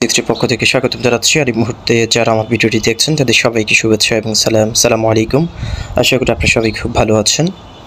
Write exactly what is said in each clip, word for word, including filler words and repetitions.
Sixty পক্ষ থেকে স্বাগতম জানাচ্ছি। আর এই মুহূর্তে যারা আমার ভিডিওটি দেখছেন তাদের সবাইকে শুভেচ্ছা এবং সালাম সালামু আলাইকুম। আশা করি আপনারা সবাই খুব ভালো আছেন।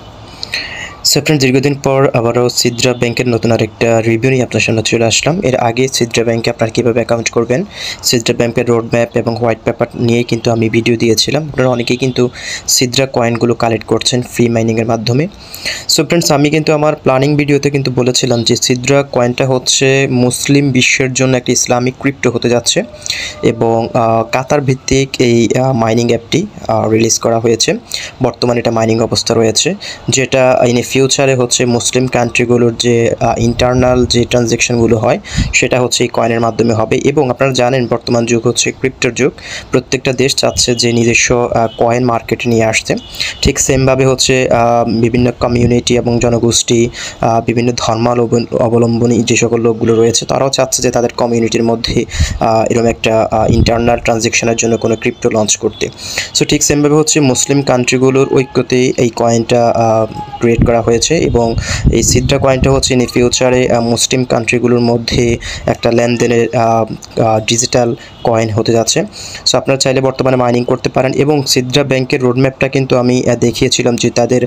সো ফ্রেন্ড, দীর্ঘদিন পর আবারও সিদ্রা ব্যাংকের নতুন আরেকটা রিভিউ নিয়ে আপনার সামনে চলে আসলাম। এর আগে সিদ্রা ব্যাংকে আপনারা কীভাবে অ্যাকাউন্ট করবেন, সিদ্রা ব্যাংকের রোড ম্যাপ এবং হোয়াইট পেপার নিয়ে কিন্তু আমি ভিডিও দিয়েছিলাম। আপনারা অনেকেই কিন্তু সিদ্রা কয়েনগুলো কালেক্ট করছেন ফ্রি মাইনিংয়ের মাধ্যমে। সো ফ্রেন্ডস, আমি কিন্তু আমার প্ল্যানিং ভিডিওতে কিন্তু বলেছিলাম যে সিদ্রা কয়েনটা হচ্ছে মুসলিম বিশ্বের জন্য একটি ইসলামিক ক্রিপ্টো হতে যাচ্ছে এবং কাতার ভিত্তিক এই মাইনিং অ্যাপটি রিলিজ করা হয়েছে। বর্তমানে এটা মাইনিং অবস্থা রয়েছে, যেটা ইন ফিউচারে হচ্ছে মুসলিম কান্ট্রিগুলোর যে ইন্টারনাল যে ট্রানজ্যাকশনগুলো হয় সেটা হচ্ছে এই কয়েনের মাধ্যমে হবে। এবং আপনারা জানেন বর্তমান যুগ হচ্ছে ক্রিপ্টোর যুগ। প্রত্যেকটা দেশ চাচ্ছে যে নিজস্ব কয়েন মার্কেটে নিয়ে আসতে। ঠিক সেমভাবে হচ্ছে বিভিন্ন কমিউনিটি এবং জনগোষ্ঠী, বিভিন্ন ধর্মাবলম্বনী যে সকল লোকগুলো রয়েছে তারাও চাচ্ছে যে তাদের কমিউনিটির মধ্যে এরকম একটা ইন্টারনাল ট্রানজ্যাকশনের জন্য কোনো ক্রিপ্টো লঞ্চ করতে। সো ঠিক সেমভাবে হচ্ছে মুসলিম কান্ট্রিগুলোর ঐক্যতে এই কয়েনটা ক্রিয়েট করা হয়েছে এবং এই সিদ্রা কয়েনটা হচ্ছে ইন ফিউচারে মুসলিম কান্ট্রিগুলোর মধ্যে একটা লেনদেনের ডিজিটাল কয়েন হতে যাচ্ছে। সো আপনারা চাইলে বর্তমানে মাইনিং করতে পারেন। এবং সিদ্রা ব্যাংকের রোডম্যাপটা কিন্তু আমি দেখিয়েছিলাম যে তাদের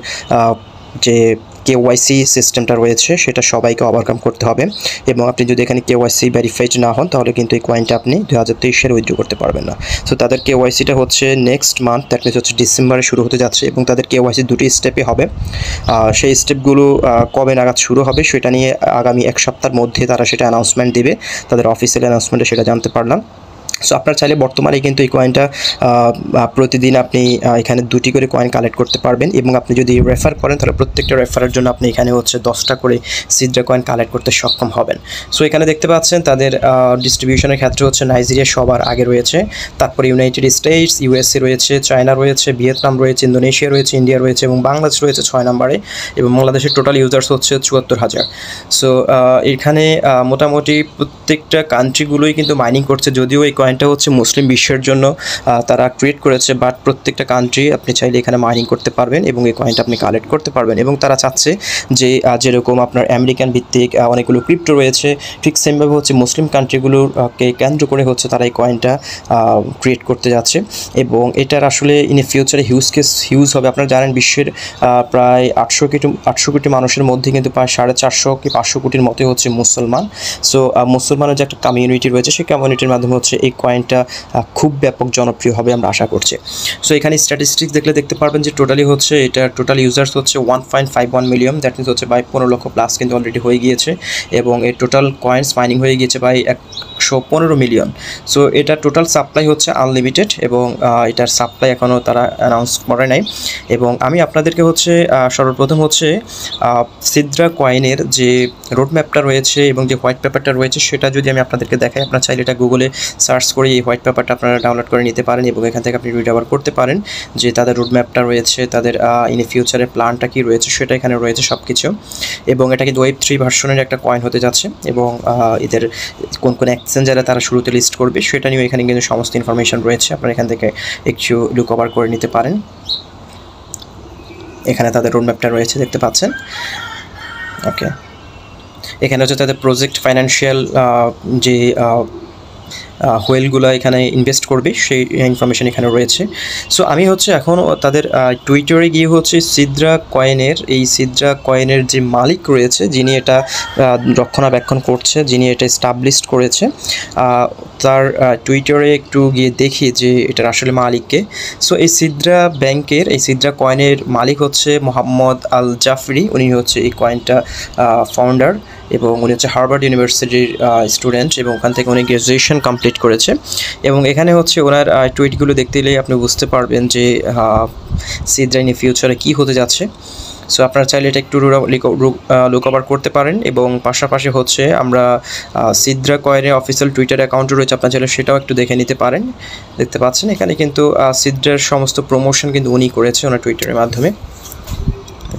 যে কেওয়াইসি সিস্টেমটা রয়েছে সেটা সবাইকে ওভারকাম করতে হবে। এবং আপনি যদি এখানে কেওয়াইসি ভেরিফাইড না হন তাহলে কিন্তু এই কয়েনটা আপনি দু হাজার তেইশ সালে উইথড্র করতে পারবেন না। সো তাদের কেওয়াইসিটা হচ্ছে নেক্সট মান্থ, দ্যাট মিনস হচ্ছে ডিসেম্বরে শুরু হতে যাচ্ছে এবং তাদের কেওয়াইসি দুটি স্টেপে হবে। সেই স্টেপগুলো কবে নাগাদ শুরু হবে সেটা নিয়ে আগামী এক সপ্তাহের মধ্যে তারা সেটা অ্যানাউন্সমেন্ট দেবে। তাদের অফিসিয়াল অ্যানাউন্সমেন্টে সেটা জানতে পারলাম। সো আপনার চাইলে বর্তমানে কিন্তু এই কয়েনটা প্রতিদিন আপনি এখানে দুটি করে কয়েন কালেক্ট করতে পারবেন এবং আপনি যদি রেফার করেন তাহলে প্রত্যেকটা রেফারের জন্য আপনি এখানে হচ্ছে দশটা করে সিদ্রা কয়েন কালেক্ট করতে সক্ষম হবেন। সো এখানে দেখতে পাচ্ছেন তাদের ডিস্ট্রিবিউশনের ক্ষেত্রে হচ্ছে নাইজেরিয়া সবার আগে রয়েছে, তারপরে ইউনাইটেড স্টেটস, ইউএসএ রয়েছে, চায়না রয়েছে, ভিয়েতনাম রয়েছে, ইন্দোনেশিয়া রয়েছে, ইন্ডিয়া রয়েছে এবং বাংলাদেশ রয়েছে ছয় নম্বরে। এবং বাংলাদেশের টোটাল ইউজার্স হচ্ছে চুয়াত্তর হাজার। সো এখানে মোটামুটি প্রত্যেকটা কান্ট্রিগুলোই কিন্তু মাইনিং করছে, যদিও এই কয়েনটা হচ্ছে মুসলিম বিশ্বের জন্য তারা ক্রিয়েট করেছে, বাট প্রত্যেকটা কান্ট্রি আপনি চাইলে এখানে মাইনিং করতে পারবেন এবং এই কয়েনটা আপনি কালেক্ট করতে পারবেন। এবং তারা চাচ্ছে যে যেরকম আপনার আমেরিকান ভিত্তিক অনেকগুলো ক্রিপ্টো রয়েছে, ঠিক সেমভাবে হচ্ছে মুসলিম কান্ট্রিগুলোকে কেন্দ্র করে হচ্ছে তারা এই কয়েনটা ক্রিয়েট করতে যাচ্ছে। এবং এটার আসলে ইন ফিউচারে হিউজ কেস হিউজ হবে। আপনারা জানেন বিশ্বের প্রায় আটশো কোটি আটশো কোটি মানুষের মধ্যে কিন্তু প্রায় সাড়ে চারশো কি পাঁচশো কোটির মতোই হচ্ছে মুসলমান। সো মুসলমানের যে একটা কমিউনিটি রয়েছে সেই কমিউনিটির মাধ্যমে হচ্ছে এই কয়েনটা খুব ব্যাপক জনপ্রিয় হবে আমরা আশা করছি। সো এখানে স্ট্যাটিস্টিক্স দেখলে দেখতে পারবেন যে টোটালি হচ্ছে এটা টোটাল ইউজার্স হচ্ছে one point five one million, that means হচ্ছে প্রায় পনেরো লক্ষ প্লাস কিন্তু অলরেডি হয়ে গিয়েছে এবং এই টোটাল কয়েন্স মাইনিং হয়ে গিয়েছে প্রায় একশো পনেরো মিলিয়ন। সো এটা টোটাল সাপ্লাই হচ্ছে আনলিমিটেড এবং এটার সাপ্লাই এখনও তারা অ্যানাউন্স করে নাই। এবং আমি আপনাদেরকে হচ্ছে সর্বপ্রথম হচ্ছে সিদ্রা কয়েনের যে রোডম্যাপটা রয়েছে এবং যে হোয়াইট পেপারটা রয়েছে সেটা যদি আমি আপনাদেরকে দেখাই, আপনারা চাইলে এটা গুগলে সার্চ করে এই হোয়াইট পেপারটা আপনারা ডাউনলোড করে নিতে পারেন এবং এখান থেকে আপনি রিড আবার করতে পারেন যে তাদের রোডম্যাপটা রয়েছে, তাদের ইন ফিউচারের প্ল্যানটা কী রয়েছে সেটা এখানে রয়েছে সব কিছু। এবং এটা কিন্তু ওয়েব থ্রি ভার্সনের একটা কয়েন হতে যাচ্ছে এবং এদের কোন কোন এক্সচেঞ্জারে তারা শুরুতে লিস্ট করবে সেটা নিয়েও এখানে কিন্তু সমস্ত ইনফরমেশন রয়েছে। আপনারা এখান থেকে একটু লুক ওভার করে নিতে পারেন। এখানে তাদের রোডম্যাপটা রয়েছে দেখতে পাচ্ছেন। ওকে, এখানে হচ্ছে তাদের প্রজেক্ট ফাইন্যান্সিয়াল যে হোয়েলগুলো এখানে ইনভেস্ট করবে সেই ইনফরমেশন এখানে রয়েছে। সো আমি হচ্ছে এখন তাদের টুইটারে গিয়ে হচ্ছে সিদ্রা কয়েনের এই সিদ্রা কয়েনের যে মালিক রয়েছে, যিনি এটা রক্ষণাবেক্ষণ করছে, যিনি এটা এস্টাবলিশ করেছে, তার টুইটারে একটু গিয়ে দেখি যে এটার আসলে মালিককে। সো এই সিদ্রা ব্যাংকের এই সিদ্রা কয়েনের মালিক হচ্ছে মোহাম্মদ আল জাফরি। উনি হচ্ছে এই কয়েনটা ফাউন্ডার এবং উনি হচ্ছে হার্ভার্ড ইউনিভার্সিটির স্টুডেন্ট এবং ওখান থেকে উনি গ্র্যাজুয়েশন কমপ্লিট করেছে। এবং এখানে হচ্ছে ওনার টুইটগুলো দেখতে গেলে আপনি বুঝতে পারবেন যে সিদ্রা ইন ফিউচারে কী হতে যাচ্ছে। সো আপনারা চাইলে এটা একটু লুক ওভার করতে পারেন। এবং পাশাপাশি হচ্ছে আমরা সিদ্রা কয়েনের অফিসিয়াল টুইটার অ্যাকাউন্টও রয়েছে, আপনারা চাইলে সেটাও একটু দেখে নিতে পারেন। দেখতে পাচ্ছেন এখানে কিন্তু সিদ্রার সমস্ত প্রমোশন কিন্তু উনি করেছে ওনার টুইটারের মাধ্যমে।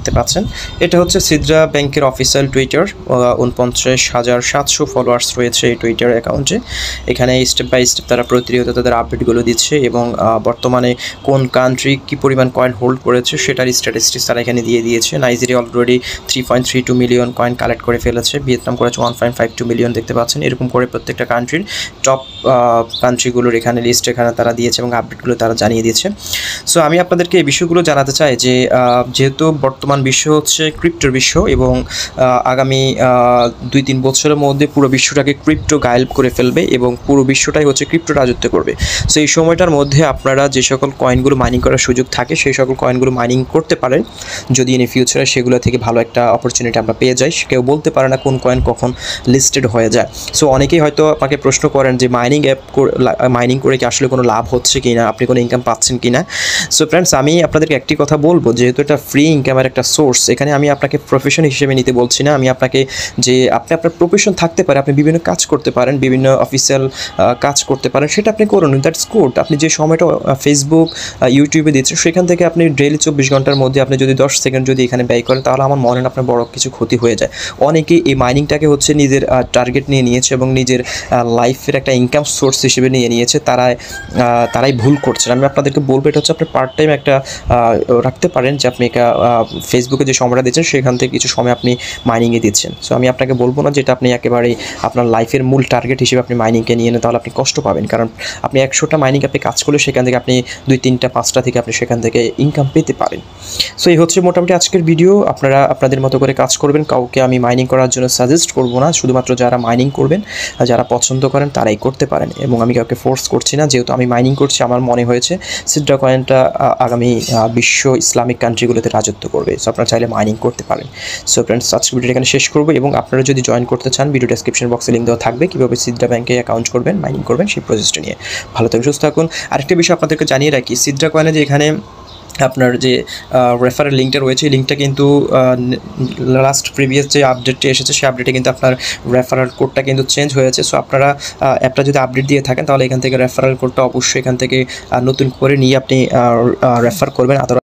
দেখতে পাচ্ছেন এটা হচ্ছে সিদ্রা ব্যাংকের অফিসিয়াল টুইটার। উনপঞ্চাশ হাজার সাতশো ফলোয়ার্স রয়েছে এই টুইটার অ্যাকাউন্টে। এখানে স্টেপ বাই স্টেপ তারা প্রতিনিয়ত তাদের আপডেটগুলো দিচ্ছে এবং বর্তমানে কোন কান্ট্রি কী পরিমাণ কয়েন হোল্ড করেছে সেটার স্ট্যাটিস্টিক্স তারা এখানে দিয়ে দিয়েছে। Nigeria already three point three two million coin collect করে ফেলেছে, ভিয়েতনাম করেছে one point five two million দেখতে পাচ্ছেন। এরকম করে প্রত্যেকটা কান্ট্রির টপ কান্ট্রিগুলোর এখানে লিস্ট এখানে তারা দিয়েছে এবং আপডেটগুলো তারা জানিয়ে দিয়েছে। সো আমি আপনাদেরকে এই বিষয়গুলো জানাতে চাই যে যেহেতু বর্তমান বিশ্ব হচ্ছে ক্রিপ্টোর বিশ্ব এবং আগামী দুই তিন বছরের মধ্যে পুরো বিশ্বটাকে ক্রিপ্টো গায়েব করে ফেলবে এবং পুরো বিশ্বটাই হচ্ছে ক্রিপ্টো রাজত্ব করবে। সো এই সময়টার মধ্যে আপনারা যে সকল কয়েনগুলো মাইনিং করার সুযোগ থাকে সেই সকল কয়েনগুলো মাইনিং করতে পারেন যদি ইন ফিউচারে সেগুলো থেকে ভালো একটা অপরচুনিটি আমরা পেয়ে যাই। কেউ বলতে পারে না কোন কয়েন কখন লিস্টেড হয়ে যায়। সো অনেকেই হয়তো আপনাকে প্রশ্ন করেন যে মাইনিং অ্যাপ মাইনিং করে কি আসলে কোনো লাভ হচ্ছে কি না, আপনি কোনো ইনকাম পাচ্ছেন কি না। সো ফ্রেন্ডস, আমি আপনাদেরকে একটি কথা বলবো, যেহেতু এটা ফ্রি ইনকামের একটা সোর্স, এখানে আমি আপনাকে প্রফেশন হিসেবে নিতে বলছি না। আমি আপনাকে যে আপনি আপনার প্রফেশন থাকতে পারে, আপনি বিভিন্ন কাজ করতে পারেন, বিভিন্ন অফিসিয়াল কাজ করতে পারেন, সেটা আপনি করুন, দ্যাটস গুড। আপনি যে সময়টা ফেসবুক ইউটিউবে দিচ্ছেন সেখান থেকে আপনি ডেইলি চব্বিশ ঘন্টার মধ্যে আপনি যদি দশ সেকেন্ড যদি এখানে ব্যয় করেন তাহলে আমার মনে হয় আপনার বড় কিছু ক্ষতি হয়ে যায়। অনেকেই এই মাইনিংটাকে হচ্ছে নিজের টার্গেট নিয়ে নিয়েছে এবং নিজের লাইফের একটা ইনকাম সোর্স হিসেবে নিয়ে নিয়েছে, তারা তারাই ভুল করছেন। আমি আপনাদেরকে বলবো এটা হচ্ছে আপনি পার্ট টাইম একটা রাখতে পারেন, যে আপনি একটা ফেসবুকে যে সময়টা দিচ্ছেন সেখান থেকে কিছু সময় আপনি মাইনিংয়ে দিচ্ছেন। সো আমি আপনাকে বলবো না যেটা আপনি একেবারেই আপনার লাইফের মূল টার্গেট হিসেবে আপনি মাইনিংকে নিয়ে নেন, তাহলে আপনি কষ্ট পাবেন। কারণ আপনি একশোটা মাইনিং আপনি কাজ করলে সেখান থেকে আপনি দুই তিনটা পাঁচটা থেকে আপনি সেখান থেকে ইনকাম পেতে পারেন। সো এই হচ্ছে মোটামুটি আজকের ভিডিও। আপনারা আপনাদের মতো করে কাজ করবেন, কাউকে আমি মাইনিং করার জন্য সাজেস্ট করবো না, শুধুমাত্র যারা মাইনিং করবেন যারা পছন্দ করেন তারাই করতে পারেন এবং আমি কাউকে ফোর্স করছি না। যেহেতু আমি মাইনিং করছি, আমার মনে হয়েছে সিদ্রা কয়েনটা আগামী বিশ্ব ইসলামিক কান্ট্রিগুলোতে রাজত্ব করবে। সো আপনারা চাইলে মাইনিং করতে পারেন। সো ফ্রেন্ডস, আজকের ভিডিওটা এখানে শেষ করবো এবং আপনারা যদি জয়েন করতে চান ভিডিও ডেসক্রিপশন বক্সে লিঙ্ক দেওয়া থাকবে কীভাবে সিদ্রা ব্যাংকে অ্যাকাউন্ট করবেন, মাইনিং করবেন সেই প্রসেসটা নিয়ে। ভালো থাকুন, সুস্থ থাকুন। আরেকটা বিষয় আপনাদেরকে জানিয়ে রাখি, সিদ্রা কয়েনে যে এখানে আপনার যে রেফারেল লিঙ্কটা রয়েছে এই লিঙ্কটা কিন্তু লাস্ট প্রিভিয়াস যে আপডেটটি এসেছে সেই আপডেটে কিন্তু আপনার রেফারেল কোডটা কিন্তু চেঞ্জ হয়েছে। সো আপনারা অ্যাপটা যদি আপডেট দিয়ে থাকেন তাহলে এখান থেকে রেফারেল কোডটা অবশ্যই এখান থেকে নতুন করে নিয়ে আপনি রেফার করবেন।